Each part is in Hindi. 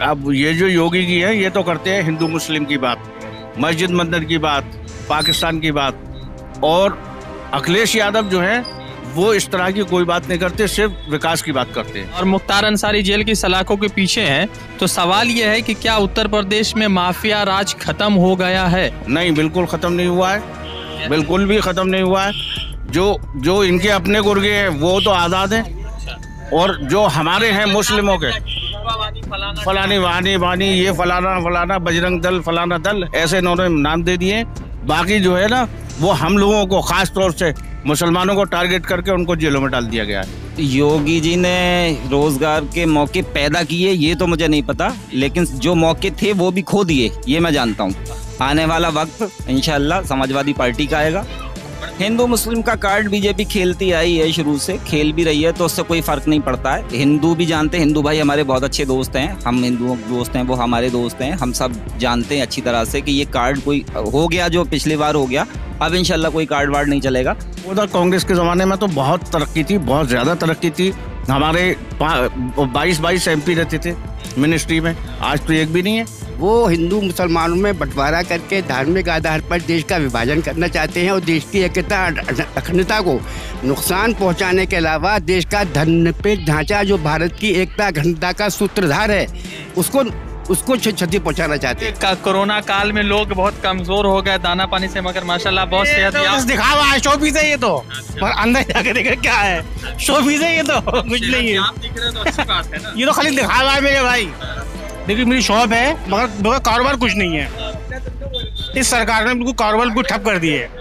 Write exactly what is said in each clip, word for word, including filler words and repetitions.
अब ये जो योगी जी हैं ये तो करते हैं हिंदू मुस्लिम की बात, मस्जिद मंदिर की बात, पाकिस्तान की बात, और अखिलेश यादव जो हैं वो इस तरह की कोई बात नहीं करते, सिर्फ विकास की बात करते हैं। और मुख्तार अंसारी जेल की सलाखों के पीछे हैं, तो सवाल ये है कि क्या उत्तर प्रदेश में माफिया राज खत्म हो गया है? नहीं, बिल्कुल खत्म नहीं हुआ है, बिल्कुल भी खत्म नहीं हुआ है। जो जो इनके अपने गुर्गे हैं वो तो आज़ाद हैं, और जो हमारे हैं मुस्लिमों के फलानी वानी वानी ये फलाना फलाना बजरंग दल फलाना दल ऐसे इन्होंने नाम दे दिए। बाकी जो है ना वो हम लोगों को खास तौर से मुसलमानों को टारगेट करके उनको जेलों में डाल दिया गया है। योगी जी ने रोजगार के मौके पैदा किए ये तो मुझे नहीं पता, लेकिन जो मौके थे वो भी खो दिए ये मैं जानता हूँ। आने वाला वक्त इंशाल्लाह समाजवादी पार्टी का आएगा। हिंदू मुस्लिम का कार्ड बीजेपी खेलती आई है, शुरू से खेल भी रही है, तो उससे कोई फर्क नहीं पड़ता है। हिंदू भी जानते हैं, हिंदू भाई हमारे बहुत अच्छे दोस्त हैं, हम हिंदुओं के दोस्त हैं, वो हमारे दोस्त हैं, हम सब जानते हैं अच्छी तरह से कि ये कार्ड कोई हो गया जो पिछली बार हो गया, अब इंशाल्लाह कोई कार्ड वार्ड नहीं चलेगा। उधर कांग्रेस के ज़माने में तो बहुत तरक्की थी, बहुत ज़्यादा तरक्की थी। हमारे बाईस बाईस एम पी रहते थे मिनिस्ट्री में, आज तो एक भी नहीं है। वो हिंदू मुसलमानों में बंटवारा करके धार्मिक आधार पर देश का विभाजन करना चाहते हैं और देश की एकता अखंडता को नुकसान पहुंचाने के अलावा देश का धनपेट ढांचा जो भारत की एकता अखंडता का सूत्रधार है उसको उसको क्षति पहुंचाना चाहते हैं। कोरोना काल में लोग बहुत कमजोर हो गए दाना पानी से, मगर माशाल्लाह बहुत सेहत तो दिखावा है, शोपीस है ये तो, पर अंदर जाकर देखा क्या है, शोपीस है ये तो कुछ नहीं है। आप दिख रहे तो अच्छी बात है ना। ये तो खाली दिखावा है मेरे भाई। देखिए मेरी शॉप है मगर मेरा कारोबार कुछ नहीं है। इस सरकार ने बिल्कुल कारोबार को ठप कर दिए है।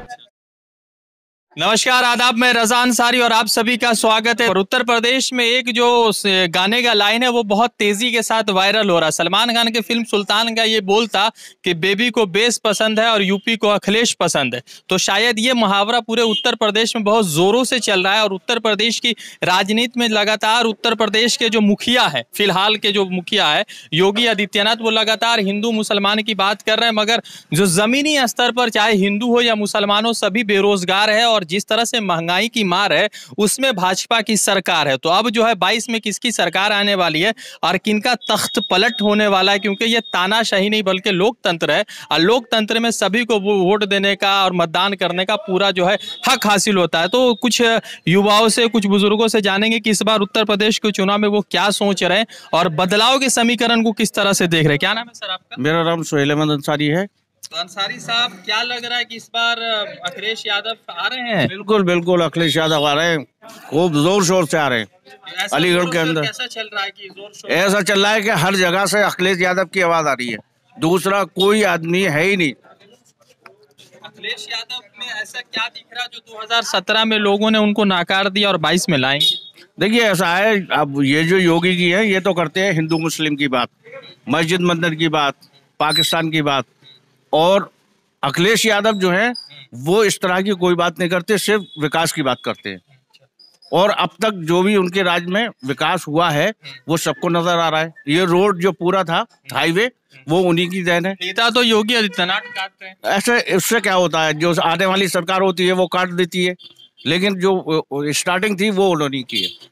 नमस्कार, आदाब, मैं रजा अंसारी और आप सभी का स्वागत है। और उत्तर प्रदेश में एक जो गाने का लाइन है वो बहुत तेजी के साथ वायरल हो रहा है। सलमान खान के फिल्म सुल्तान का ये बोल था कि बेबी को बेस पसंद है और यूपी को अखिलेश पसंद है। तो शायद ये मुहावरा पूरे उत्तर प्रदेश में बहुत जोरों से चल रहा है। और उत्तर प्रदेश की राजनीति में लगातार उत्तर प्रदेश के जो मुखिया है, फिलहाल के जो मुखिया है योगी आदित्यनाथ, वो लगातार हिंदू मुसलमान की बात कर रहे हैं, मगर जो जमीनी स्तर पर चाहे हिंदू हो या मुसलमान हो सभी बेरोजगार है। और जिस तरह से महंगाई की मार है उसमें भाजपा की सरकार है। तो अब जो है बाईस में किसकी सरकार आने वाली है और किनका तख्त पलट होने वाला है, क्योंकि ये तानाशाही नहीं बल्कि लोकतंत्र है और लोकतंत्र में सभी को वोट देने का और मतदान करने का पूरा जो है हक हासिल होता है। तो कुछ युवाओं से, कुछ बुजुर्गों से जानेंगे कि इस बार उत्तर प्रदेश के चुनाव में वो क्या सोच रहे हैं और बदलाव के समीकरण को किस तरह से देख रहे हैं। क्या नाम है सर आपका? मेरा नाम सुहेल अहमद अंसारी है। तो अंसारी साहब, क्या लग रहा है कि इस बार अखिलेश यादव आ रहे हैं? बिल्कुल बिल्कुल अखिलेश यादव आ रहे हैं, खूब जोर शोर से आ रहे हैं। अलीगढ़ के अंदर कैसा चल रहा है कि जोर शोर? ऐसा चल रहा है कि हर जगह से अखिलेश यादव की आवाज आ रही है, दूसरा कोई आदमी है ही नहीं। अखिलेश यादव में ऐसा क्या दिख रहा जो दो हज़ार सत्रह में लोगों ने उनको नाकार दिया और बाईस में लाएंगे? देखिए ऐसा है, अब ये जो योगी जी हैं ये तो करते हैं हिंदू मुस्लिम की बात, मस्जिद मंदिर की बात, पाकिस्तान की बात, और अखिलेश यादव जो है वो इस तरह की कोई बात नहीं करते, सिर्फ विकास की बात करते हैं। और अब तक जो भी उनके राज्य में विकास हुआ है वो सबको नजर आ रहा है। ये रोड जो पूरा था हाईवे वो उन्हीं की देन है। नेता तो योगी आदित्यनाथ काट रहे हैं। ऐसे इससे क्या होता है, जो आने वाली सरकार होती है वो काट देती है, लेकिन जो स्टार्टिंग थी वो उन्होंने की है।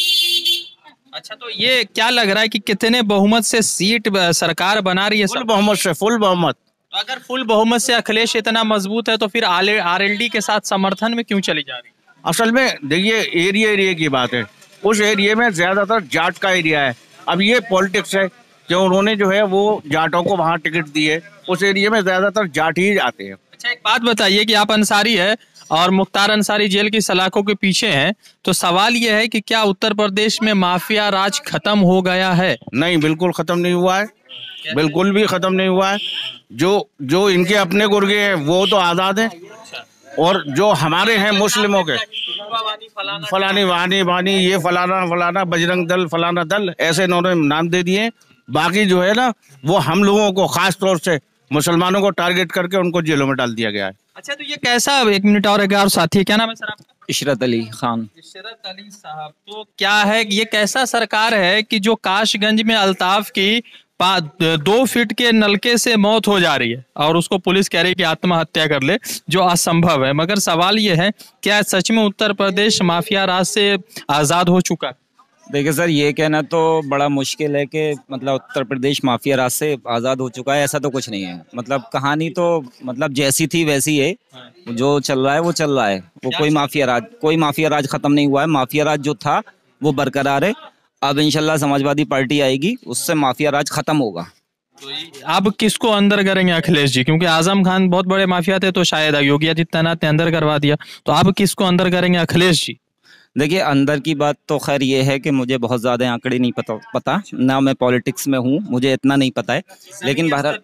अच्छा, तो ये क्या लग रहा है कि कितने बहुमत से सीट सरकार बना रही है? फुल बहुमत से, फुल बहुमत। तो अगर फुल बहुमत से अखिलेश इतना मजबूत है तो फिर आरएलडी के साथ समर्थन में क्यों चली जा रही है? असल में देखिए एरिया एरिया की बात है, उस एरिया में ज्यादातर जाट का एरिया है। अब ये पॉलिटिक्स है कि उन्होंने जो है वो जाटों को वहाँ टिकट दी है, उस एरिया में ज्यादातर जाट ही आते हैं। अच्छा, एक बात बताइए कि आप अंसारी है और मुख्तार अंसारी जेल की सलाखों के पीछे हैं, तो सवाल ये है कि क्या उत्तर प्रदेश में माफिया राज खत्म हो गया है? नहीं, बिल्कुल खत्म नहीं हुआ है, बिल्कुल भी खत्म नहीं हुआ है। जो जो इनके अपने गुर्गे हैं वो तो आज़ाद हैं, और जो हमारे हैं मुस्लिमों के फलानी वानी वानी ये फलाना फलाना बजरंग दल फलाना दल ऐसे इन्होंने नाम दे दिए। बाकी जो है ना वो हम लोगों को खास तौर से मुसलमानों को टारगेट करके उनको जेलों में डाल दिया गया है। अच्छा, तो ये कैसा, एक मिनट और एक और साथी, क्या नाम है सर आपका? इशरत अली खान। इशरत अली साहब, तो क्या है ये कैसा सरकार है कि जो काशगंज में अल्ताफ की दो फीट के नलके से मौत हो जा रही है और उसको पुलिस कह रही है कि आत्महत्या कर ले, जो असंभव है। मगर सवाल ये है, क्या सच में उत्तर प्रदेश माफिया राज से आजाद हो चुका है? देखिए सर, ये कहना तो बड़ा मुश्किल है कि मतलब उत्तर प्रदेश माफिया राज से आज़ाद हो चुका है, ऐसा तो कुछ नहीं है। मतलब कहानी तो मतलब जैसी थी वैसी है, जो चल रहा है वो चल रहा है। वो कोई माफिया राज कोई माफिया राज खत्म नहीं हुआ है। माफिया राज जो था वो बरकरार है। अब इंशाल्लाह समाजवादी पार्टी आएगी, उससे माफिया राज खत्म होगा। अब किसको अंदर करेंगे अखिलेश जी? क्योंकि आजम खान बहुत बड़े माफिया थे, तो शायद योगी आदित्यनाथ ने अंदर करवा दिया, तो अब किसको अंदर करेंगे अखिलेश जी? देखिए, अंदर की बात तो खैर ये है कि मुझे बहुत ज़्यादा आंकड़े नहीं पता पता ना, मैं पॉलिटिक्स में हूँ, मुझे इतना नहीं पता है। लेकिन भारत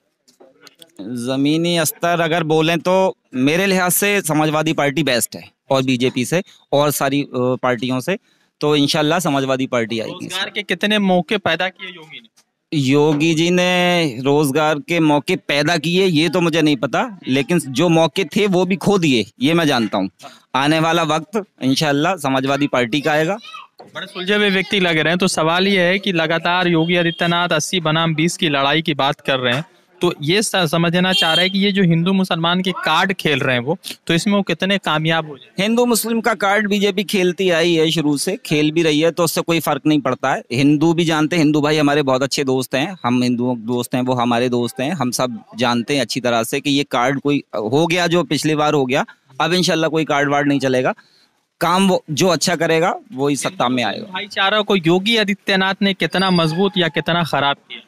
ज़मीनी स्तर अगर बोलें तो मेरे लिहाज से समाजवादी पार्टी बेस्ट है, और बीजेपी से और सारी पार्टियों से तो इंशाल्लाह समाजवादी पार्टी आएगी। रोजगार के कितने मौके पैदा किए योगी ने? योगी जी ने रोजगार के मौके पैदा किए ये तो मुझे नहीं पता, लेकिन जो मौके थे वो भी खो दिए, ये मैं जानता हूँ। आने वाला वक्त इंशाल्लाह समाजवादी पार्टी का आएगा। बड़े सुलझे हुए व्यक्ति लग रहे हैं, तो सवाल ये है कि लगातार योगी आदित्यनाथ अस्सी बनाम बीस की लड़ाई की बात कर रहे हैं, तो ये समझना चाह रहे हैं कि ये जो हिंदू मुसलमान के कार्ड खेल रहे हैं वो, तो इसमें वो कितने कामयाब हो जाए। हिंदू मुस्लिम का कार्ड बीजेपी खेलती आई है, शुरू से खेल भी रही है, तो उससे कोई फर्क नहीं पड़ता है। हिंदू भी जानते हैं, हिंदू भाई हमारे बहुत अच्छे दोस्त हैं, हम हिंदू दोस्त हैं, वो हमारे दोस्त हैं, हम सब जानते हैं अच्छी तरह से कि ये कार्ड कोई हो गया जो पिछली बार हो गया, अब इंशाल्लाह कोई कार्ड वार्ड नहीं चलेगा। काम वो जो अच्छा करेगा वो इस सत्ता में आएगा। भाईचारा को योगी आदित्यनाथ ने कितना मजबूत या कितना खराब किया?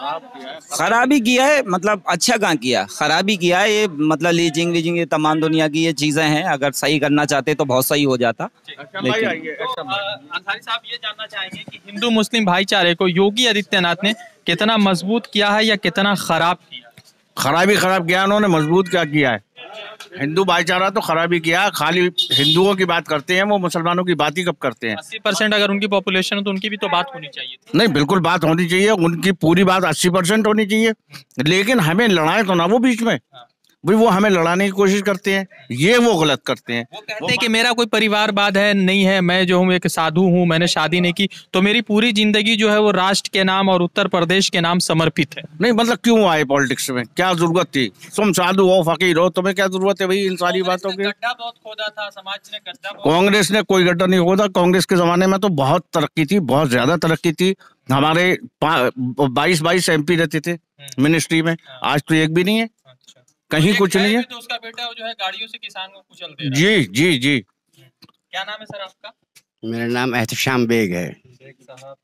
खराबी किया है, मतलब अच्छा कहाँ किया, खराबी किया है। ये मतलब लीजिंग वीजिंग ये तमाम दुनिया की ये चीजें हैं, अगर सही करना चाहते तो बहुत सही हो जाता। लेकिन अंसारी साहब ये जानना चाहेंगे कि हिंदू मुस्लिम भाईचारे को योगी आदित्यनाथ ने कितना मजबूत किया है या कितना खराब किया? खराबी खराब किया उन्होंने, मजबूत क्या किया है? हिंदू भाईचारा तो खराबी किया, खाली हिंदुओं की बात करते हैं, वो मुसलमानों की बात ही कब करते हैं? अस्सी परसेंट अगर उनकी पॉपुलेशन है तो उनकी भी तो बात होनी चाहिए थी। नहीं, बिल्कुल बात होनी चाहिए, उनकी पूरी बात अस्सी परसेंट होनी चाहिए, लेकिन हमें लड़ाए तो ना वो बीच में, भाई वो हमें लड़ाने की कोशिश करते हैं, ये वो गलत करते हैं। वो कहते हैं कि मेरा कोई परिवारवाद है नहीं है, मैं जो हूँ एक साधु हूँ, मैंने शादी नहीं की, तो मेरी पूरी जिंदगी जो है वो राष्ट्र के नाम और उत्तर प्रदेश के नाम समर्पित है। नहीं मतलब क्यों आए पॉलिटिक्स में, क्या जरूरत थी? तुम साधु हो, फकीर हो, तुम्हें क्या जरूरत है भाई इन सारी बातों की? गड्ढा बहुत खोदा था समाज ने, गड्ढा। कांग्रेस ने कोई गड्ढा नहीं खोदा, कांग्रेस के जमाने में तो बहुत तरक्की थी, बहुत ज्यादा तरक्की थी। हमारे बाईस बाईस एम पी रहते थे मिनिस्ट्री में, आज तो एक भी नहीं है, कहीं कुछ नहीं है। तो उसका बेटा जो है गाड़ियों से किसान को कुचल दे रहा है। जी जी जी। क्या नाम है सर आपका? मेरा नाम एहतशाम बेग है। बेग साहब,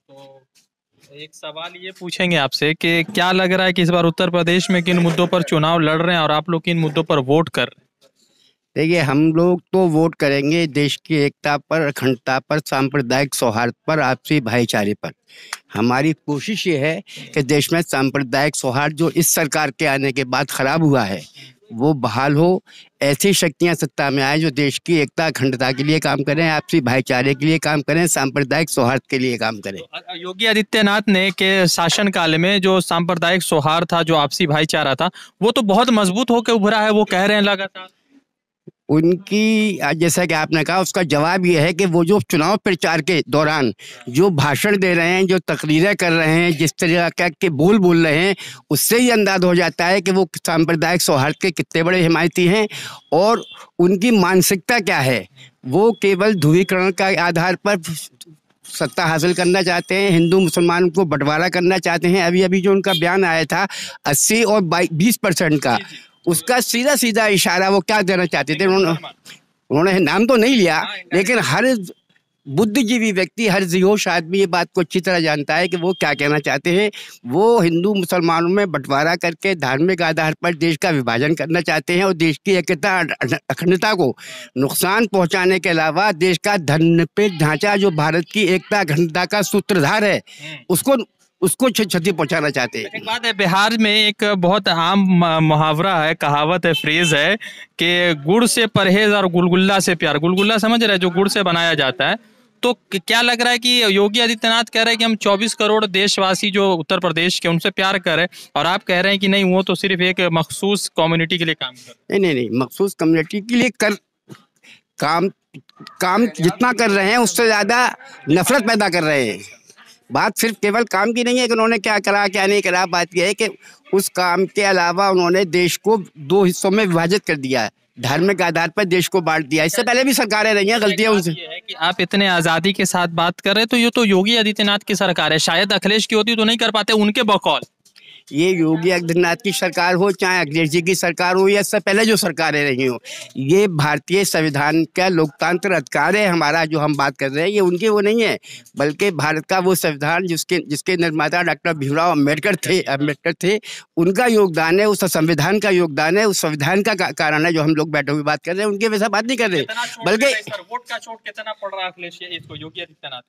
तो एक सवाल ये पूछेंगे आपसे कि क्या लग रहा है कि इस बार उत्तर प्रदेश में किन मुद्दों पर चुनाव लड़ रहे हैं और आप लोग किन मुद्दों पर वोट कर रहे हैं? देखिए, हम लोग तो वोट करेंगे देश की एकता पर, अखंडता पर, सांप्रदायिक सौहार्द पर, आपसी भाईचारे पर। हमारी कोशिश ये है कि देश में सांप्रदायिक सौहार्द जो इस सरकार के आने के बाद खराब हुआ है वो बहाल हो। ऐसी शक्तियां सत्ता में आए जो देश की एकता अखंडता के लिए काम करें, आपसी भाईचारे के लिए काम करें, सांप्रदायिक सौहार्द के लिए काम करें। योगी आदित्यनाथ ने के शासन काल में जो सांप्रदायिक सौहार्द था, जो आपसी भाईचारा था, वो तो बहुत मजबूत होकर उभरा है, वो कह रहे हैं लगातार। उनकी जैसा कि आपने कहा, उसका जवाब ये है कि वो जो चुनाव प्रचार के दौरान जो भाषण दे रहे हैं, जो तकरीरें कर रहे हैं, जिस तरह के बोल बोल रहे हैं, उससे ही अंदाज हो जाता है कि वो सांप्रदायिक सौहार्द के कितने बड़े हिमायती हैं और उनकी मानसिकता क्या है। वो केवल ध्रुवीकरण का आधार पर सत्ता हासिल करना चाहते हैं, हिंदू मुसलमान को बंटवारा करना चाहते हैं। अभी अभी जो उनका बयान आया था अस्सी और बीस परसेंट का, उसका सीधा सीधा इशारा वो क्या देना चाहते थे, उन्होंने उन्होंने नाम तो नहीं लिया, लेकिन हर बुद्धिजीवी व्यक्ति, हर जिहोश आदमी ये बात को अच्छी तरह जानता है कि वो क्या कहना चाहते हैं। वो हिंदू मुसलमानों में बंटवारा करके धार्मिक आधार पर देश का विभाजन करना चाहते हैं और देश की एकता अखंडता को नुकसान पहुंचाने के अलावा देश का धनपेट ढांचा जो भारत की एकता अखंडता का सूत्रधार है, उसको उसको क्षति पहुंचाना चाहते हैं। एक बात है, बिहार में एक बहुत आम मुहावरा है, कहावत है, फ्रेज है कि गुड़ से परहेज और गुलगुल्ला से प्यार। गुलगुल्ला समझ रहे हैं, जो गुड़ से बनाया जाता है। तो क्या लग रहा है कि योगी आदित्यनाथ कह रहे हैं कि हम चौबीस करोड़ देशवासी जो उत्तर प्रदेश के, उनसे प्यार करें, और आप कह रहे हैं कि नहीं, वो तो सिर्फ एक मखसूस कम्युनिटी के लिए काम कर नहीं नहीं नहीं मखसूस कम्युनिटी के लिए कर काम काम जितना कर रहे हैं उससे ज्यादा नफरत पैदा कर रहे हैं। बात सिर्फ केवल काम की नहीं है कि उन्होंने क्या करा क्या नहीं करा, बात यह है कि उस काम के अलावा उन्होंने देश को दो हिस्सों में विभाजित कर दिया है। धार्मिक आधार पर देश को बांट दिया। इससे पहले भी सरकारें रही हैं, गलतियां उनसे। ये है कि आप इतने आजादी के साथ बात कर रहे हैं, तो ये तो योगी आदित्यनाथ की सरकार है, शायद अखिलेश की होती तो नहीं कर पाते उनके बकौल। ये योगी आदित्यनाथ की सरकार हो चाहे अखिलेश जी की सरकार हो या इससे पहले जो सरकारें रही हो, ये भारतीय संविधान का लोकतंत्र अधिकार है हमारा जो हम बात कर रहे हैं, ये उनके वो नहीं है, बल्कि भारत का वो संविधान जिसके जिसके निर्माता डॉक्टर भीमराव अम्बेडकर थे अम्बेडकर थे उनका योगदान है, उस संविधान का योगदान है, उस संविधान का कारण है जो हम लोग बैठे हुए बात कर रहे हैं, उनके वैसा बात नहीं कर रहे। बल्कि वोट का चोट कितना पड़ रहा है अखिलेश इसको, योगी आदित्यनाथ?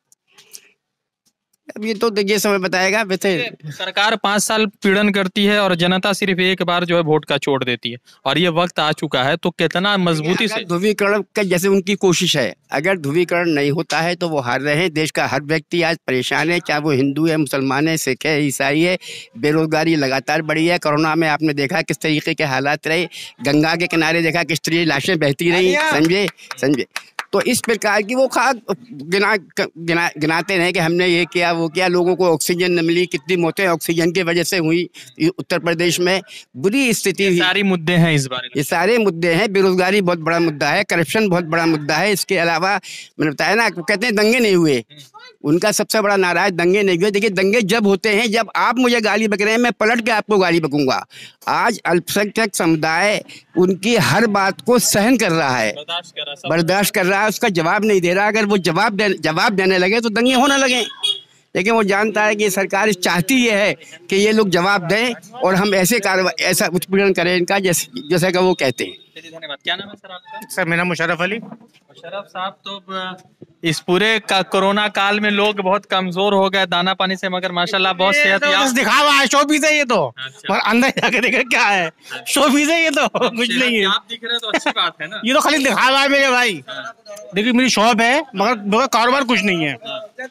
अब ये तो ये समय बताएगा। वैसे सरकार पांच साल पीड़न करती है और जनता सिर्फ एक बार जो है वोट का छोड़ देती है, और ये वक्त आ चुका है, तो कितना मजबूती से ध्रुवीकरण का जैसे उनकी कोशिश है, अगर ध्रुवीकरण नहीं होता है तो वो हार रहे हैं। देश का हर व्यक्ति आज परेशान है, चाहे वो हिंदू है, मुसलमान है, सिख है, ईसाई है। बेरोजगारी लगातार बढ़ी है। कोरोना में आपने देखा किस तरीके के हालात रहे, गंगा के किनारे देखा किस तरह लाशें बहती रही, समझे समझे तो इस प्रकार की वो खा गिना, गिना गिनाते रहे कि हमने ये किया वो किया, लोगों को ऑक्सीजन न मिली, कितनी मौतें ऑक्सीजन की वजह से हुई उत्तर प्रदेश में, बुरी स्थिति हुई। सारी मुद्दे हैं इस बारे में, ये सारे मुद्दे हैं। बेरोजगारी बहुत बड़ा मुद्दा है, करप्शन बहुत बड़ा मुद्दा है। इसके अलावा मैंने बताया ना, कहते हैं दंगे नहीं हुए, उनका सबसे बड़ा नारा है दंगे नहीं हुए। देखिए दंगे जब होते हैं जब आप मुझे गाली बक रहे हैं, मैं पलट के आपको गाली बकूंगा। आज अल्पसंख्यक समुदाय उनकी हर बात को सहन कर रहा है, बर्दाश्त कर रहा है, उसका जवाब नहीं दे रहा। अगर वो जवाब दे, जवाब देने लगे तो दंगे होने लगे, लेकिन वो जानता है कि सरकार चाहती ये है कि ये लोग जवाब दें और हम ऐसे कार्रवाई ऐसा उत्पीड़न करें इनका जैसे जैसे का वो कहते हैं। धन्यवाद। क्या नाम है सर आपका? सर मेरा मुशर्रफ अली। मुशर्रफ साहब, तो इस पूरे का कोरोना काल में लोग बहुत कमजोर हो गए दाना पानी से, मगर माशाल्लाह बहुत सेहत तो बस दिखावा है, शोपीस है ये तो। अच्छा। और अंदर जाके देखे क्या है, शोपीस है ये तो, कुछ नहीं है। आप दिख रहे तो अच्छी बात है ना। ये तो खाली दिखावा है मेरे भाई। देखिए मेरी शॉप है मगर मेरा कारोबार कुछ नहीं है।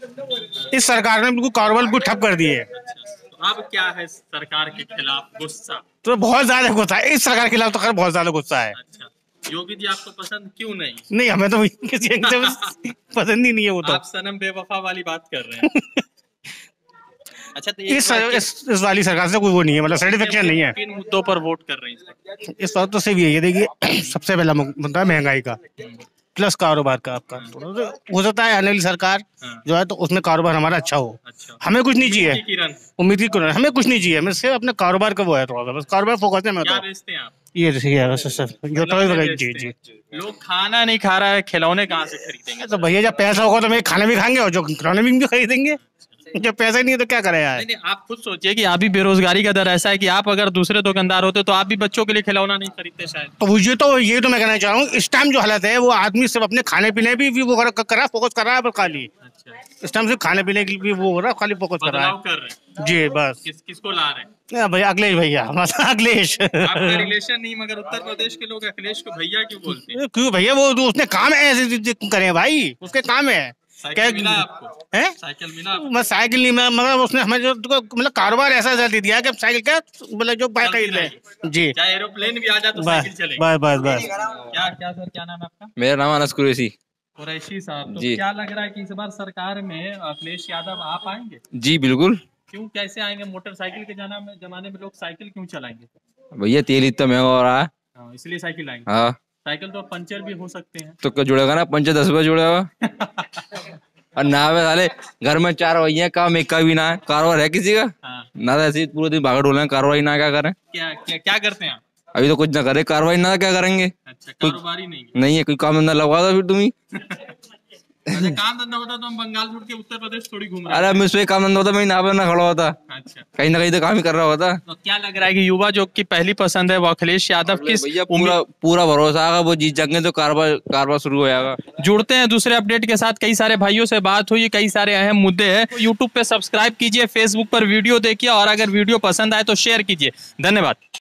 इस सरकार ने बिल्कुल कारोबार को ठप कर दिए। अब क्या है सरकार के खिलाफ गुस्सा? तो बहुत ज्यादा गुस्सा है इस सरकार के खिलाफ, तो खैर बहुत ज्यादा गुस्सा है। अच्छा, योगी जी आपको पसंद क्यों नहीं? नहीं, हमें तो किसी पसंद ही नहीं है वो तो। आप सनम बेवफा वाली बात कर रहे हैं। अच्छा, तो इस, इस इस वाली सरकार से कोई वो नहीं है, मतलब सेटिस्फेक्शन नहीं है। किन मुद्दों पर वोट कर रहे हैं इस बात तो सिर्फ यही है, देखिए सबसे पहला मुद्दा महंगाई का प्लस कारोबार का आपका। हो सकता है आने वाली सरकार जो है तो उसमें कारोबार हमारा अच्छा हो। अच्छा। हमें कुछ नहीं चाहिए, उम्मीद की किरण, हमें कुछ नहीं चाहिए, हमें सिर्फ अपने कारोबार का वो है, थोड़ा सा बस कारोबार फोकस है। मैं क्या बेचते हैं आप? ये देखिए बस सर जो तो जी जी लोग खाना नहीं खा रहा है, खिलौने कहाँ से खरीदेंगे? तो भैया जब पैसा होगा तो मैं खाना भी खाएंगे और जो खिलौने भी खरीदेंगे। जब पैसा नहीं है तो क्या करें यार। नहीं, आप खुद सोचिए कि अभी बेरोजगारी का दर ऐसा है कि आप अगर दूसरे दुकानदार होते तो आप भी बच्चों के लिए खिलौना नहीं खरीदते शायद। तो ये तो ये तो मैं कहना चाह रहा हूँ, इस टाइम जो हालत है वो आदमी सिर्फ अपने खाने पीने भी, भी वो कर रहा है, फोकस कर रहा है खाली। अच्छा। इस टाइम सिर्फ खाने पीने के लिए वो हो रहा है, खाली फोकस कर रहा है। कर रहे हैं जी बस। किस किसको ला रहे हैं? भैया अखिलेश भैया, अखिलेश। आपका रिलेशन नहीं, मगर उत्तर प्रदेश के लोग अखिलेश को भैया क्यों बोलते हैं? क्यों भैया, वो उसने काम है ऐसे करे भाई, उसके काम है। साइकिल मिला आपको? है साइकिल मिला? मैं साइकिल नहीं, मैं मगर उसने हमें जो मतलब कारोबार ऐसा दे दिया कि साइकिल का मतलब जो बाइक खरीद ले जी, चाहे एरोप्लेन भी आ जाए तो साइकिल चलेगी। बस बस बस। क्या क्या सर, क्या नाम है आपका? मेरा नाम अनस कुरैशी। कुरैशी साहब, तो जी। क्या लग रहा है कि इस बार सरकार में अखिलेश यादव आ पाएंगे? जी बिल्कुल। क्यों, कैसे आएंगे? मोटरसाइकिल के जाना में जमाने में लोग साइकिल क्यों चलाएंगे? भैया तेल इतना महंगा हो रहा है। हाँ, इसलिए साइकिल आएंगे। हाँ, साइकिल तो पंचर भी हो सकते हैं। तो क्या जुड़ेगा ना, पंचर दस रुपये जुड़ेगा। और ना वे साले घर में चार भैया, काम एक का भी ना है, कारोबार है किसी का? हाँ। ना तो ऐसे ही पूरे दिन भागा डोले, कार्रवाई ना क्या करें। क्या क्या क्या करते हैं आप? अभी तो कुछ ना करे, कार्रवाई ना क्या करेंगे। अच्छा, कारोबारी नहीं है। नहीं है, कोई काम धंधा लगवा दो फिर तुम ही। अच्छा, काम धंधा होता तो हम बंगाल छोड़ के उत्तर प्रदेश थोड़ी घूम रहे हैं। अरे मुझसे काम धंधा होता, मैं ना पे ना खड़ा होता, अच्छा, कहीं ना कहीं तो काम ही कर रहा होता। तो क्या लग रहा है कि युवा जो की पहली पसंद है वो अखिलेश यादव की? भैया पूरा पूरा भरोसा आगा, वो जीत जाएंगे तो कारोबार कारोबार शुरू हो जाएगा। जुड़ते हैं दूसरे अपडेट के साथ। कई सारे भाइयों से बात हुई, कई सारे अहम मुद्दे हैं। यूट्यूब पे सब्सक्राइब कीजिए, फेसबुक पर वीडियो देखिए, और अगर वीडियो पसंद आए तो शेयर कीजिए। धन्यवाद।